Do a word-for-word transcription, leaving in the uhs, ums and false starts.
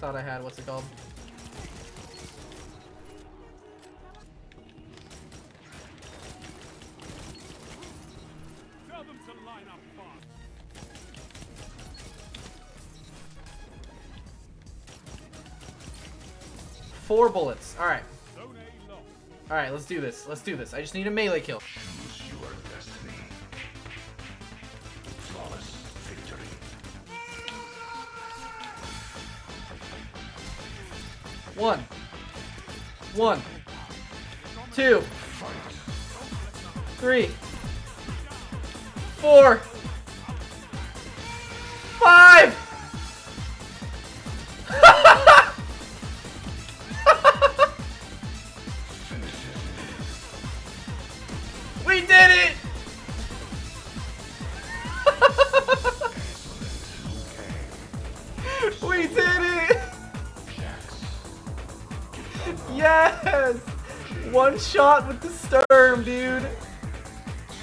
thought I had. What's it called? Tell them to line up fast. Four bullets. All right. Zone A lost. All right. Let's do this. Let's do this. I just need a melee kill. Choose your destiny. Flawless victory. One. One. Two. Three. Four. Five. We did it! We did it! Yes! One shot with the Sturm, dude.